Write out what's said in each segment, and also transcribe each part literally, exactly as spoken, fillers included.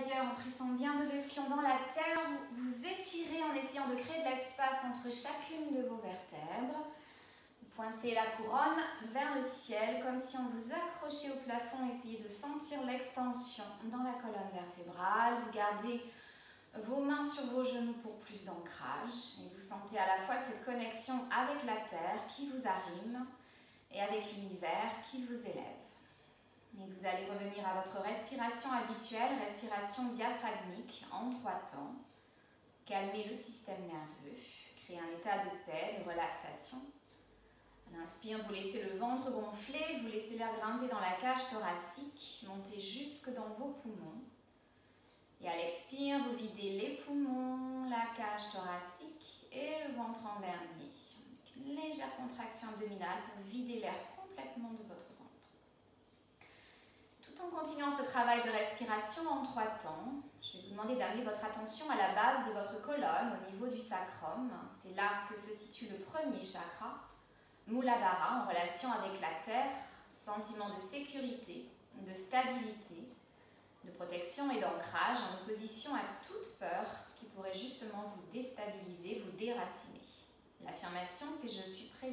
l'intérieur en pressant bien vos ischions dans la terre. Vous vous étirez en essayant de créer de l'espace entre chacune de vos vertèbres. Vous pointez la couronne vers le ciel comme si on vous accrochait au plafond. Essayez de sentir l'extension dans la colonne vertébrale. Vous gardez vos mains sur vos genoux pour plus d'ancrage. Et vous sentez à la fois cette connexion avec la terre qui vous arrime et avec l'univers qui vous élève. Et vous allez revenir à votre respiration habituelle, respiration diaphragmique en trois temps. Calmez le système nerveux, créez un état de paix, de relaxation. À l'inspire, vous laissez le ventre gonfler, vous laissez l'air grimper dans la cage thoracique, monter jusque dans vos poumons. Et à l'expire, vous videz les poumons, la cage thoracique et le ventre en dernier. Avec une légère contraction abdominale pour vider l'air complètement de votre ventre. Tout en continuant ce travail de respiration en trois temps, je vais vous demander d'amener votre attention à la base de votre colonne, au niveau du sacrum. C'est là que se situe le premier chakra, Muladhara, en relation avec la terre, sentiment de sécurité, de stabilité, de protection et d'ancrage en opposition à toute peur qui pourrait justement vous déstabiliser, vous déraciner. L'affirmation, c'est « je suis présent ».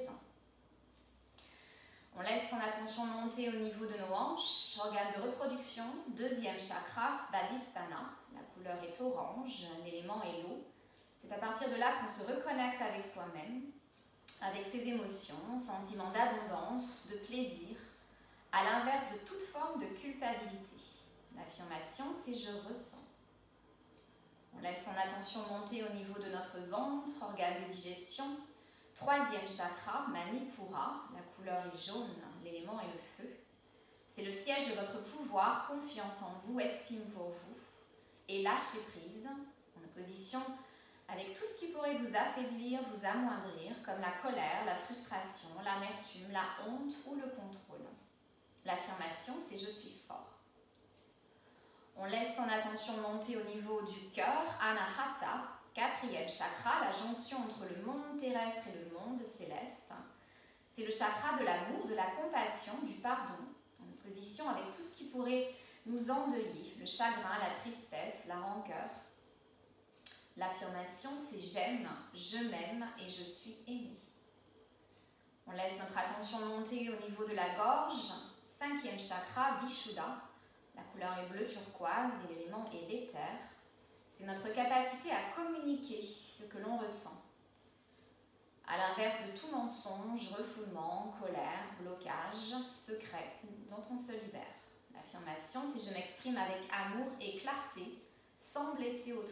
On laisse son attention monter au niveau de nos hanches, organe de reproduction, deuxième chakra, Svadhisthana. La couleur est orange, l'élément est l'eau. C'est à partir de là qu'on se reconnecte avec soi-même, avec ses émotions, sentiments d'abondance, de plaisir, à l'inverse de toute forme de culpabilité. L'affirmation, c'est « je ressens ». On laisse son attention monter au niveau de notre ventre, organe de digestion. Troisième chakra, Manipura, la couleur est jaune, l'élément est le feu. C'est le siège de votre pouvoir, confiance en vous, estime pour vous et lâcher prise, en opposition avec tout ce qui pourrait vous affaiblir, vous amoindrir, comme la colère, la frustration, l'amertume, la honte ou le contrôle. L'affirmation, c'est « je suis fort ». On laisse son attention monter au niveau du cœur, Anahata, quatrième chakra, la jonction entre le monde terrestre et le monde céleste. C'est le chakra de l'amour, de la compassion, du pardon, en opposition avec tout ce qui pourrait nous endeuiller, le chagrin, la tristesse, la rancœur. L'affirmation, c'est « j'aime, je m'aime et je suis aimé ». On laisse notre attention monter au niveau de la gorge, cinquième chakra, Vishuddha. La couleur est bleu turquoise et l'élément est l'éther. C'est notre capacité à communiquer ce que l'on ressent. À l'inverse de tout mensonge, refoulement, colère, blocage, secret dont on se libère. L'affirmation, c'est « je m'exprime avec amour et clarté, sans blesser autrui ».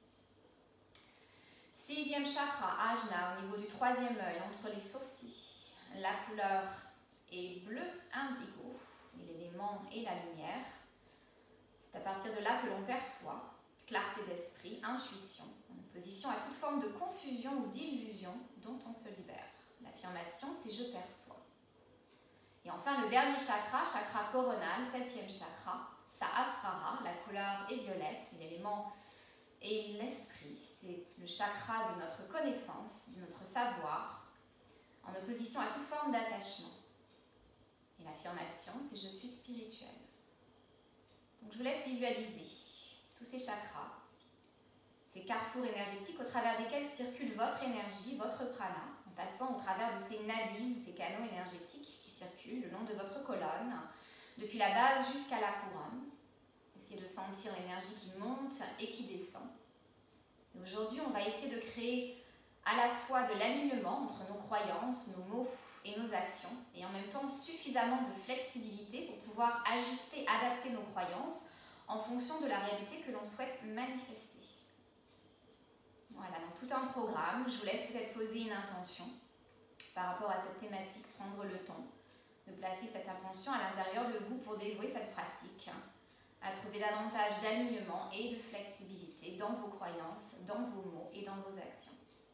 Sixième chakra, Ajna, au niveau du troisième œil, entre les sourcils. La couleur est bleu indigo et l'élément est la lumière. C'est à partir de là que l'on perçoit clarté d'esprit, intuition, en opposition à toute forme de confusion ou d'illusion dont on se libère. L'affirmation, c'est « je perçois ». Et enfin, le dernier chakra, chakra coronal, septième chakra, Sahasrara, la couleur est violette, l'élément est l'esprit, c'est le chakra de notre connaissance, de notre savoir, en opposition à toute forme d'attachement. Et l'affirmation, c'est « je suis spirituel ». Donc je vous laisse visualiser tous ces chakras, ces carrefours énergétiques au travers desquels circule votre énergie, votre prana, en passant au travers de ces nadis, ces canaux énergétiques qui circulent le long de votre colonne, depuis la base jusqu'à la couronne. Essayez de sentir l'énergie qui monte et qui descend. Et aujourd'hui, on va essayer de créer à la fois de l'alignement entre nos croyances, nos mots et nos actions, et en même temps suffisamment de flexibilité pour pouvoir ajuster, adapter nos croyances en fonction de la réalité que l'on souhaite manifester. Voilà, donc tout un programme. Je vous laisse peut-être poser une intention par rapport à cette thématique, prendre le temps de placer cette intention à l'intérieur de vous pour dévouer cette pratique, à trouver davantage d'alignement et de flexibilité dans vos croyances, dans vos mots et dans vos actions.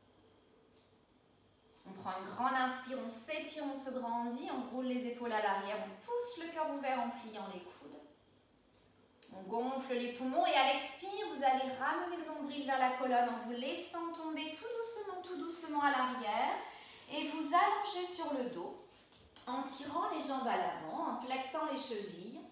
On prend une grande inspire, on s'étire, on se grandit, on roule les épaules à l'arrière, on pousse le cœur ouvert en pliant les coudes. On gonfle les poumons et à l'expire, vous allez ramener le nombril vers la colonne en vous laissant tomber tout doucement, tout doucement à l'arrière et vous allongez sur le dos en tirant les jambes à l'avant, en flexant les chevilles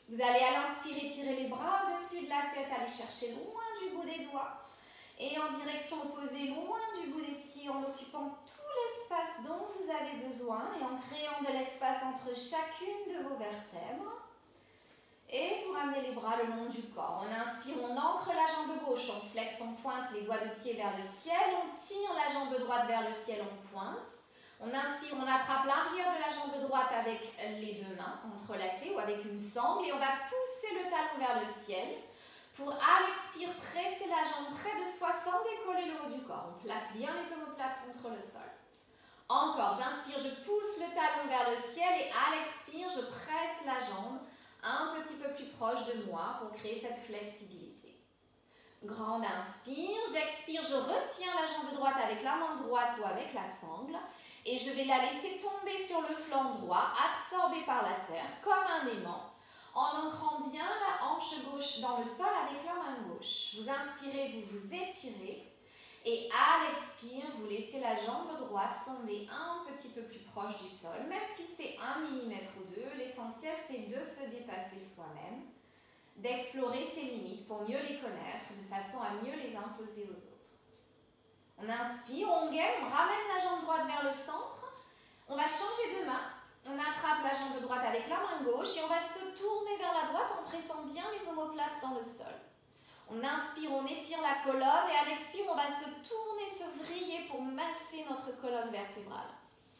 Vous allez à l'inspire étirer les bras au-dessus de la tête, aller chercher loin du bout des doigts. Et en direction opposée, loin du bout des pieds, en occupant tout l'espace dont vous avez besoin et en créant de l'espace entre chacune de vos vertèbres. Et vous ramenez les bras le long du corps. On inspire, on ancre la jambe gauche, on flexe, on pointe les doigts de pied vers le ciel, on tire la jambe droite vers le ciel, on pointe. On inspire, on attrape l'arrière de la jambe droite avec les deux mains entrelacées ou avec une sangle et on va pousser le talon vers le ciel. Pour à l'expire, presser la jambe près de soi sans décoller le haut du corps. On plaque bien les omoplates contre le sol. Encore, j'inspire, je pousse le talon vers le ciel et à l'expire, je presse la jambe un petit peu plus proche de moi pour créer cette flexibilité. Grande inspire, j'expire, je retiens la jambe droite avec la main droite ou avec la sangle et je vais la laisser tomber sur le flanc droit, absorbée par la terre comme un aimant, en ancrant bien la hanche gauche dans le sol avec la main gauche. Vous inspirez, vous vous étirez et à l'expire, vous laissez la jambe droite tomber un petit peu plus proche du sol, même si c'est un millimètre ou deux. L'essentiel, c'est de se dépasser soi-même, d'explorer ses limites pour mieux les connaître, de façon à mieux les imposer aux autres. On inspire, on gaine, on ramène la jambe droite vers le centre. On va changer de main. On attrape la jambe droite avec la main gauche et on va se tourner vers la droite en pressant bien les omoplates dans le sol. On inspire, on étire la colonne et à l'expire, on va se tourner, se vriller pour masser notre colonne vertébrale.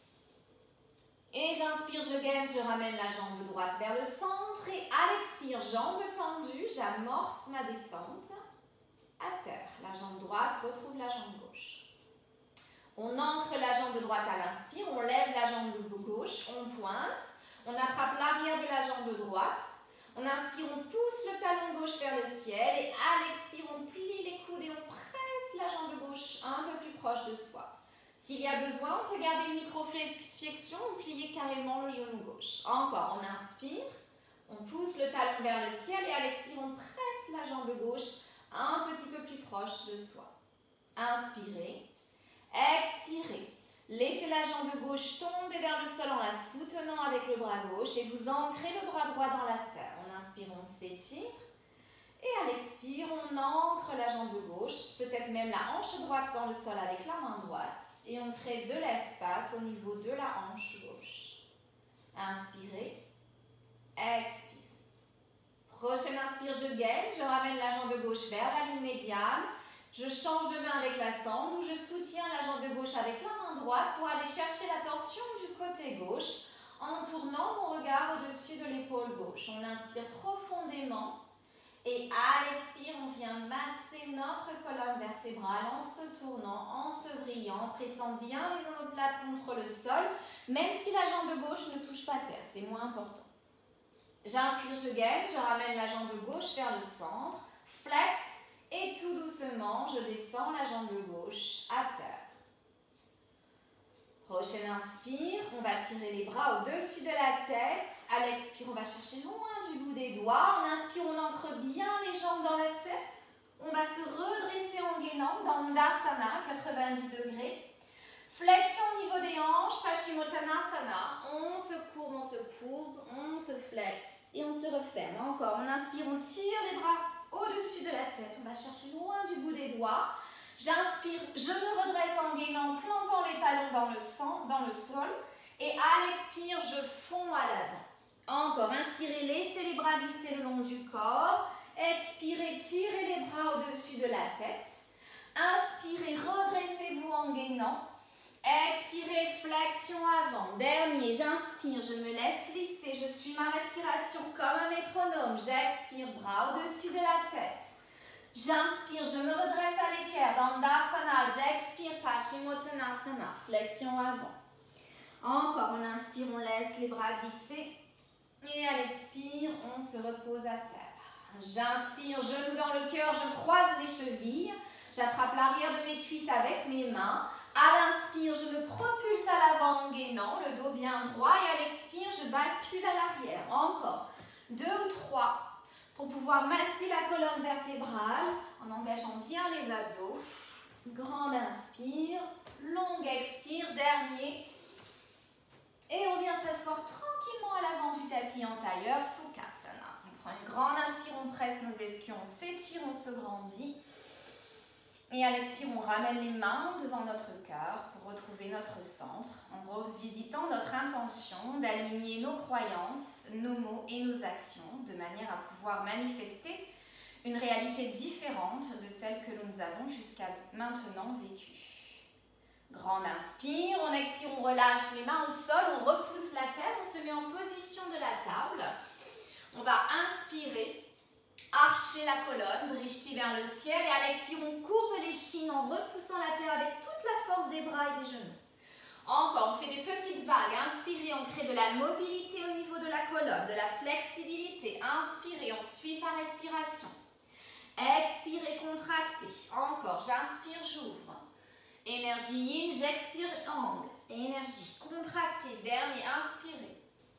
Et j'inspire, je gaine, je ramène la jambe droite vers le centre et à l'expire, jambe tendue, j'amorce ma descente à terre. La jambe droite retrouve la jambe gauche. On ancre la jambe droite à l'inspire, on lève la jambe gauche, on pointe, on attrape l'arrière de la jambe droite. On inspire, on pousse le talon gauche vers le ciel et à l'expire, on plie les coudes et on presse la jambe gauche un peu plus proche de soi. S'il y a besoin, on peut garder une micro-flexion ou plier carrément le genou gauche. Encore, on inspire, on pousse le talon vers le ciel et à l'expire, on presse la jambe gauche un petit peu plus proche de soi. Inspirez, expirez. Laissez la jambe gauche tomber vers le sol en la soutenant avec le bras gauche et vous ancrez le bras droit dans la terre. On inspire, on s'étire et à l'expire, on ancre la jambe gauche, peut-être même la hanche droite dans le sol avec la main droite et on crée de l'espace au niveau de la hanche gauche. Inspirez, expirez. Prochaine inspire, je gaine, je ramène la jambe gauche vers la ligne médiane. Je change de main avec la sangle ou je soutiens la jambe gauche avec la main droite pour aller chercher la torsion du côté gauche en tournant mon regard au-dessus de l'épaule gauche. On inspire profondément et à l'expire, on vient masser notre colonne vertébrale en se tournant, en se brillant, en pressant bien les omoplates contre le sol, même si la jambe gauche ne touche pas terre, c'est moins important. J'inspire, je gaine, je ramène la jambe gauche vers le centre, flex. Et tout doucement, je descends la jambe gauche à terre. Prochaine inspire, on va tirer les bras au-dessus de la tête. À l'expire, on va chercher loin du bout des doigts. On inspire, on ancre bien les jambes dans la tête. On va se redresser en gainant dans Dandasana, quatre-vingt-dix degrés. Flexion au niveau des hanches, Paschimottanasana. On se courbe, on se courbe, on se flexe et on se referme. Encore, on inspire, on tire les bras au-dessus de la tête, on va chercher loin du bout des doigts. J'inspire, je me redresse en gainant, plantant les talons dans le, sang, dans le sol. Et à l'expire, je fonds à l'avant. Encore, inspirez, laissez les bras glisser le long du corps. Expirez, tirez les bras au-dessus de la tête. Inspirez, redressez-vous en gainant. Expirez, flexion avant. Dernier, j'inspire, je me laisse glisser. Je suis ma respiration comme un métronome. J'expire, bras au-dessus de la tête. J'inspire, je me redresse à l'équerre. Dandasana, j'expire, Paschimottanasana. Flexion avant. Encore, on inspire, on laisse les bras glisser. Et à l'expire, on se repose à terre. J'inspire, genou dans le cœur, je croise les chevilles. J'attrape l'arrière de mes cuisses avec mes mains. À l'inspire, je me propulse à l'avant en gainant, le dos bien droit. Et à l'expire, je bascule à l'arrière. Encore deux ou trois pour pouvoir masser la colonne vertébrale en engageant bien les abdos. Grande inspire, longue expire, dernier. Et on vient s'asseoir tranquillement à l'avant du tapis en tailleur, Sukhasana. On se grandit. Et à l'expire, on ramène les mains devant notre cœur pour retrouver notre centre, en revisitant notre intention d'aligner nos croyances, nos mots et nos actions de manière à pouvoir manifester une réalité différente de celle que nous avons jusqu'à maintenant vécue. Grande inspire, on expire, on relâche les mains au sol, on repousse la terre, on se met en position de la table. On va inspirer, archer la colonne, drishti vers le ciel et à l'expire, on courbe les chines en repoussant la terre avec toute la force des bras et des genoux. Encore, on fait des petites vagues. Inspirez, on crée de la mobilité au niveau de la colonne, de la flexibilité. Inspirez, on suit sa respiration. Expirez, contractez. Encore, j'inspire, j'ouvre. Énergie yin, j'expire, angle. Énergie contractive. Dernier, inspirez.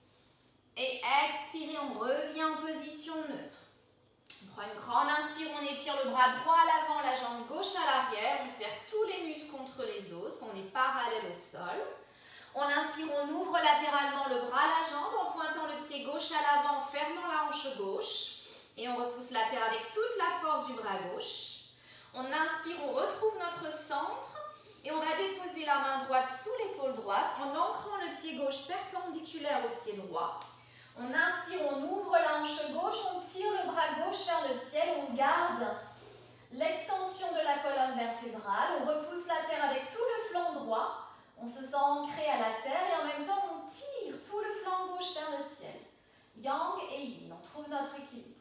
Et expirez, on revient en position neutre. On prend une grande inspire, on étire le bras droit à l'avant, la jambe gauche à l'arrière. On serre tous les muscles contre les os. On est parallèle au sol. On inspire, on ouvre latéralement le bras à la jambe en pointant le pied gauche à l'avant, en fermant la hanche gauche. Et on repousse la terre avec toute la force du bras gauche. On inspire, on retrouve notre centre. Et on va déposer la main droite sous l'épaule droite en ancrant le pied gauche perpendiculaire au pied droit. On inspire, on ouvre la hanche gauche, on tire le bras gauche vers le ciel, on garde l'extension de la colonne vertébrale, on repousse la terre avec tout le flanc droit, on se sent ancré à la terre et en même temps on tire tout le flanc gauche vers le ciel. Yang et yin, on trouve notre équilibre.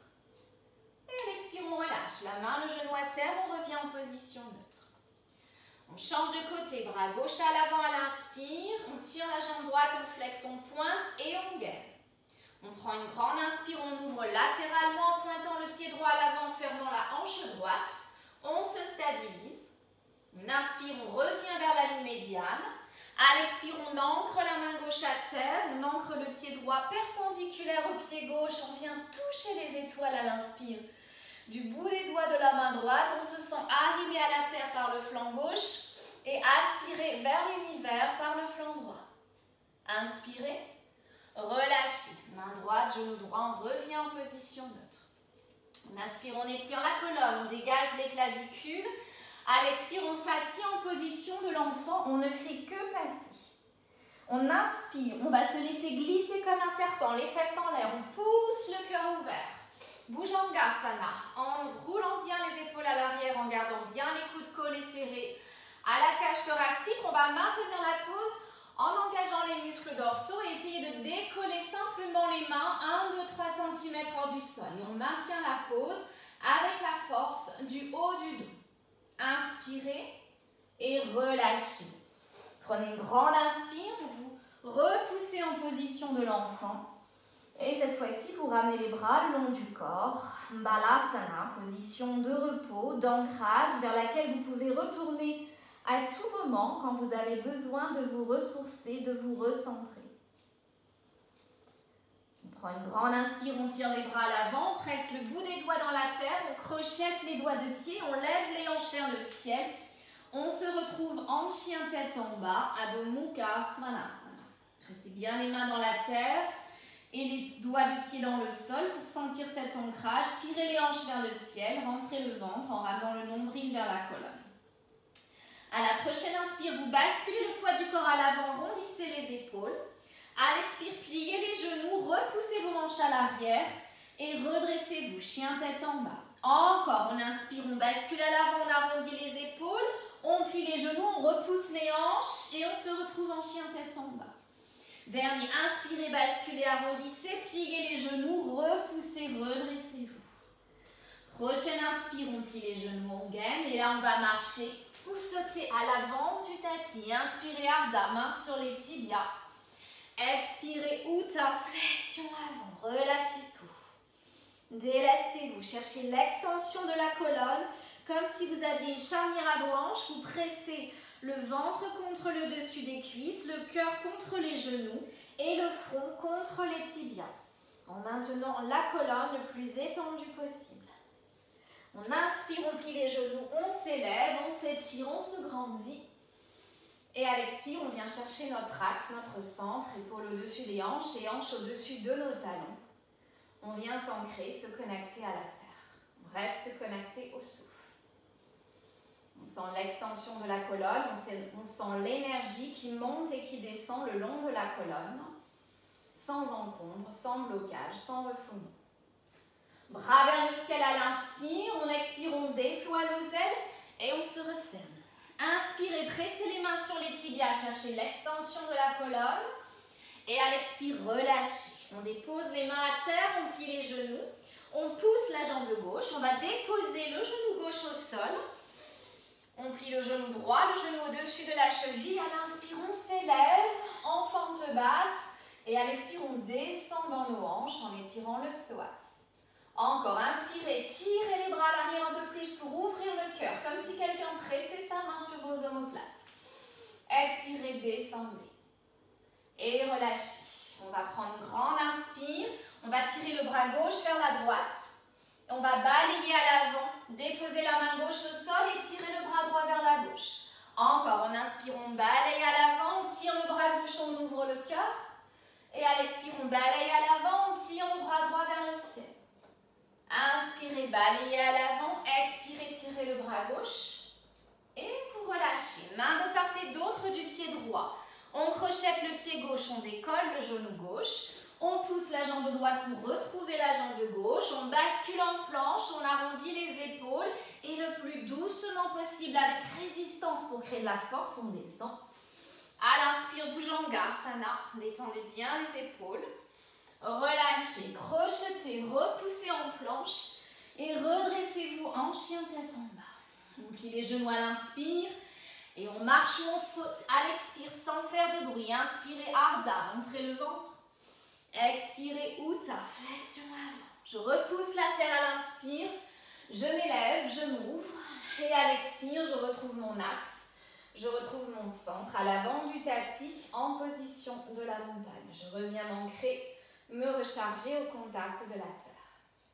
Et à l'expire, on relâche la main, le genou à terre, on revient en position neutre. On change de côté, bras gauche à l'avant à l'inspire, on tire la jambe droite, on flexe, on pointe et on gaine. On prend une grande inspire, on ouvre latéralement en pointant le pied droit à l'avant, en fermant la hanche droite. On se stabilise. On inspire, on revient vers la ligne médiane. À l'expire, on ancre la main gauche à terre, on ancre le pied droit perpendiculaire au pied gauche, on vient toucher les étoiles à l'inspire. Du bout des doigts de la main droite, on se sent arrivé à la terre par le flanc gauche et aspiré vers l'univers par le flanc droit. Inspirez. Relâchez, main droite, genou droit, on revient en position neutre. On inspire, on étire la colonne, on dégage les clavicules. À l'expire, on s'assied en position de l'enfant, on ne fait que passer. On inspire, on va se laisser glisser comme un serpent, les fesses en l'air, on pousse le cœur ouvert. Bhujangasana, en roulant bien les épaules à l'arrière, en gardant bien les coudes collés serrés. À la cage thoracique, on va maintenir la pose en engageant les muscles dorsaux et essayer de décoller simplement les mains un, deux, trois centimètres hors du sol. Et on maintient la pose avec la force du haut du dos. Inspirez et relâchez. Prenez une grande inspire, vous vous repoussez en position de l'enfant. Et cette fois-ci, vous ramenez les bras le long du corps. Balasana, position de repos, d'ancrage vers laquelle vous pouvez retourner à tout moment quand vous avez besoin de vous ressourcer, de vous recentrer. On prend une grande inspire, on tire les bras à l'avant, on presse le bout des doigts dans la terre, on crochette les doigts de pied, on lève les hanches vers le ciel. On se retrouve en chien tête en bas, Adho Mukha Svanasana. Pressez bien les mains dans la terre et les doigts de pied dans le sol pour sentir cet ancrage. Tirez les hanches vers le ciel, rentrez le ventre en ramenant le nombril vers la colonne. À la prochaine inspire, vous basculez le poids du corps à l'avant, rondissez les épaules. À l'expire, pliez les genoux, repoussez vos manches à l'arrière et redressez-vous, chien tête en bas. Encore, on inspire, on bascule à l'avant, on arrondit les épaules, on plie les genoux, on repousse les hanches et on se retrouve en chien tête en bas. Dernier, inspirez, basculez, arrondissez, pliez les genoux, repoussez, redressez-vous. Prochaine inspire, on plie les genoux, on gaine et là on va marcher ou sauter à l'avant du tapis. Inspirez, Ardha, main sur les tibias. Expirez, Utthana, flexion avant, relâchez tout. Délestez-vous, cherchez l'extension de la colonne comme si vous aviez une charnière à vos hanches. Vous pressez le ventre contre le dessus des cuisses, le cœur contre les genoux et le front contre les tibias, en maintenant la colonne le plus étendue possible. On inspire, on plie les genoux, on s'élève, on s'étire, on se grandit. Et à l'expire, on vient chercher notre axe, notre centre, épaule au-dessus des hanches et hanches au-dessus de nos talons. On vient s'ancrer, se connecter à la terre. On reste connecté au souffle. On sent l'extension de la colonne, on sent, on sent l'énergie qui monte et qui descend le long de la colonne, sans encombre, sans blocage, sans refoulement. Bras vers le ciel à l'inspire, on expire, on déploie nos ailes et on se referme. Inspirez, pressez les mains sur les tibias, cherchez l'extension de la colonne et à l'expire, relâchez. On dépose les mains à terre, on plie les genoux, on pousse la jambe gauche, on va déposer le genou gauche au sol. On plie le genou droit, le genou au-dessus de la cheville. À l'inspire, on s'élève en fente basse. Et à l'expire, on descend dans nos hanches en étirant le psoas. Encore, inspirez, tirez les bras à l'arrière un peu plus pour ouvrir le cœur, comme si quelqu'un pressait sa main sur vos omoplates. Expirez, descendez. Et relâchez. On va prendre une grande inspire. On va tirer le bras gauche vers la droite. On va balayer à l'avant, déposer la main gauche au sol et tirer le bras droit vers la gauche. Encore, en inspirant, on balaye à l'avant, on tire le bras gauche, on ouvre le cœur. Et à l'expire, on balaye à l'avant, on tire le bras droit vers le ciel. Inspirez, balayez à l'avant, expirez, tirez le bras gauche. Et vous relâchez. Main de part et d'autre du pied droit. On crochette le pied gauche, on décolle le genou gauche. On pousse la jambe droite pour retrouver la jambe gauche. On bascule en planche, on arrondit les épaules. Et le plus doucement possible, avec résistance pour créer de la force, on descend. À l'inspire, Bhujangasana. Détendez bien les épaules. Relâchez, crochetez, repoussez en planche. Et redressez-vous en chien tête en bas. On plie les genoux à l'inspire. Et on marche ou on saute à l'expire sans faire de bruit. Inspirez, Ardha, montrez le ventre. Expirez, Utha, flexion avant. Je repousse la terre à l'inspire. Je m'élève, je m'ouvre. Et à l'expire, je retrouve mon axe. Je retrouve mon centre à l'avant du tapis en position de la montagne. Je reviens m'ancrer, me recharger au contact de la terre.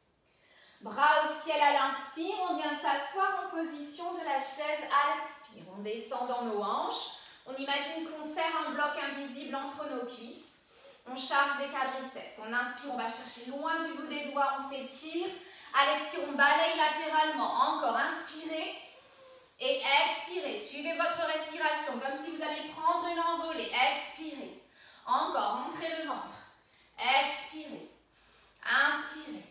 Bras au ciel à l'inspire, on vient s'asseoir en position de la chaise à l'expire. On descend dans nos hanches, on imagine qu'on serre un bloc invisible entre nos cuisses. On charge des quadriceps. On inspire, on va chercher loin du bout des doigts, on s'étire. À l'expire, on balaye latéralement. Encore, inspirez et expirez. Suivez votre respiration comme si vous alliez prendre une envolée. Expirez. Encore, montrez le ventre. Expirez. Inspirez.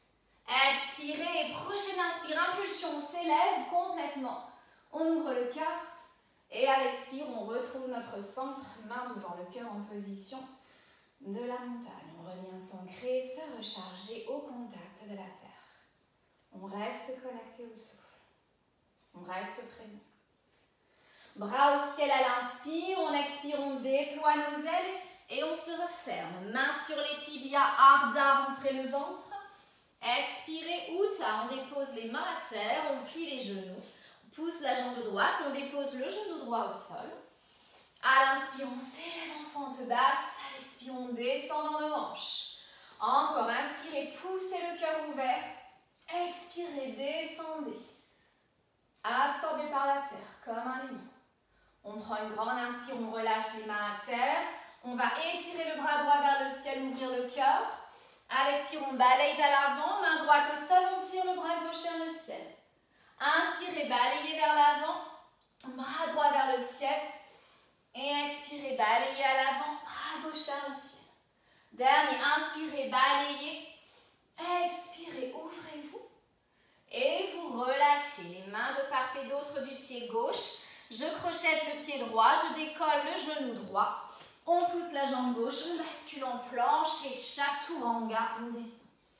Expirez et prochaine inspire, impulsion, on s'élève complètement. On ouvre le cœur et à l'expire, on retrouve notre centre, main devant le cœur en position de la montagne. On revient s'ancrer, se recharger au contact de la terre. On reste connecté au souffle. On reste présent. Bras au ciel à l'inspire, on expire, on déploie nos ailes et on se referme. Mains sur les tibias, Ardha, rentrez le ventre. Expirez, Utha, on dépose les mains à terre, on plie les genoux. On pousse la jambe droite, on dépose le genou droit au sol. À l'inspire, on s'élève en fente basse. À l'expire, on descend dans nos hanches. Encore, inspirez, poussez le cœur ouvert. Expirez, descendez. Absorbé par la terre, comme un aimant. On prend une grande inspire, on relâche les mains à terre. On va étirer le bras droit vers le ciel, ouvrir le cœur. À l'expire, on balaye vers l'avant. Main droite au sol, on tire le bras gauche vers le ciel. Inspirez, balayez vers l'avant. Bras droit vers le ciel. Et expirez, balayez à l'avant. Bras gauche vers le ciel. Dernier, inspirez, balayez. Expirez, ouvrez-vous. Et vous relâchez les mains de part et d'autre du pied gauche. Je crochette le pied droit, je décolle le genou droit. On pousse la jambe gauche, on bascule en planche et chaturanga, on descend.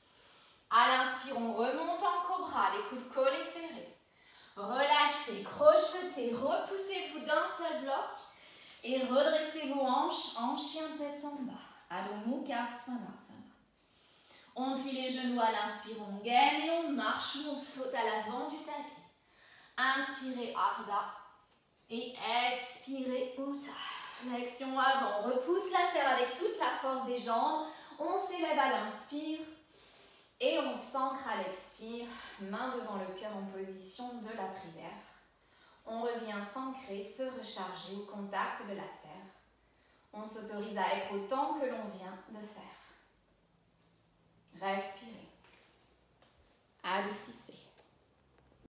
À l'inspire, on remonte en cobra, les coudes collés serrés. Relâchez, crochetez, repoussez-vous d'un seul bloc et redressez vos hanches en chien tête en bas. Adho Mukha Svanasana. On plie les genoux à l'inspire, on gaine et on marche ou on saute à l'avant du tapis. Inspirez Ardha et expirez Utha. Flexion avant, on repousse la terre avec toute la force des jambes. On s'élève à l'inspire et on s'ancre à l'expire, main devant le cœur en position de la prière. On revient s'ancrer, se recharger au contact de la terre. On s'autorise à être autant que l'on vient de faire. Respirez. Adoucissez.